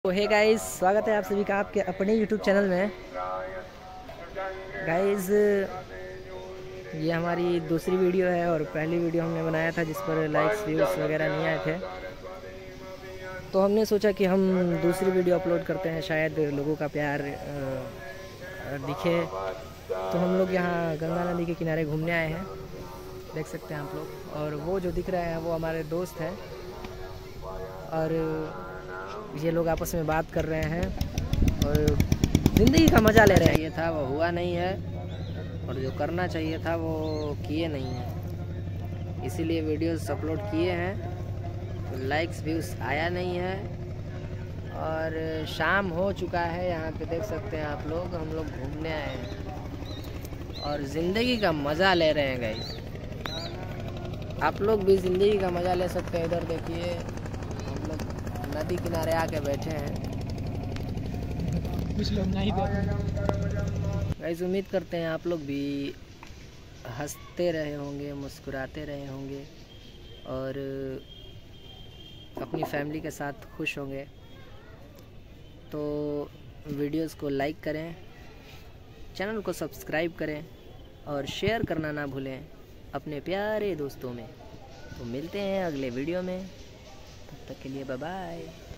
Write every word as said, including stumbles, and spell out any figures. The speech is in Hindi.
तो हे गाइस, स्वागत है आप सभी का आपके अपने यूट्यूब चैनल में। गाइस, ये हमारी दूसरी वीडियो है और पहली वीडियो हमने बनाया था जिस पर लाइक्स व्यूज़ वगैरह नहीं आए थे, तो हमने सोचा कि हम दूसरी वीडियो अपलोड करते हैं, शायद लोगों का प्यार दिखे। तो हम लोग यहाँ गंगा नदी के किनारे घूमने आए हैं, देख सकते हैं आप लोग। और वो जो दिख रहे हैं वो हमारे दोस्त हैं और ये लोग आपस में बात कर रहे हैं और ज़िंदगी का मज़ा ले रहे हैं। ये था वो हुआ नहीं है और जो करना चाहिए था वो किए नहीं है, इसीलिए वीडियोस अपलोड किए हैं तो लाइक्स व्यूज़ आया नहीं है। और शाम हो चुका है, यहाँ पे देख सकते हैं आप लोग, हम लोग घूमने आए हैं और ज़िंदगी का मज़ा ले रहे हैं गाइस। आप लोग भी ज़िंदगी का मज़ा ले सकते हैं। इधर देखिए, हम लोग नदी किनारे आके बैठे हैं, कुछ लोग नहीं गाइस। उम्मीद करते हैं आप लोग भी हंसते रहे होंगे, मुस्कुराते रहे होंगे और अपनी फैमिली के साथ खुश होंगे। तो वीडियोस को लाइक करें, चैनल को सब्सक्राइब करें और शेयर करना ना भूलें अपने प्यारे दोस्तों में। तो मिलते हैं अगले वीडियो में, तब तक के लिए बाय बाय।